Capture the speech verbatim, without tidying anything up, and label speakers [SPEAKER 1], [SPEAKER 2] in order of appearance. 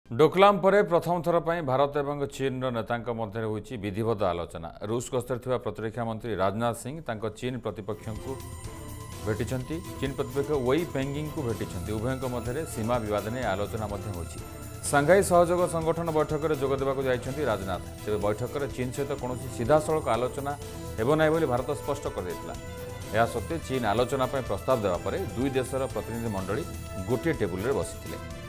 [SPEAKER 1] डोकलाम पर प्रथम थर पर भारत और चीन नेता मध्य होती विधिवत आलोचना। रूस गस्तर प्रतिरक्षा मंत्री राजनाथ सिंह चीन प्रतिपक्ष को भेटी चीन प्रतिपक्ष वई पेंगिंग को भेटी उभयों मध्य सीमा बद नहीं आलोचना होती। सांघाई सहयोग संगठन बैठक में जोगदेवा जाइछन्ति राजनाथ। तेज बैठक में चीन सहित कौन सीधासख आलोचना हेबना बोली भारत स्पष्ट कर यह सत्वे चीन आलोचना प्रस्ताव देवा दुई देशर प्रतिनिधि मंडली गोटे टेबुल में बसी।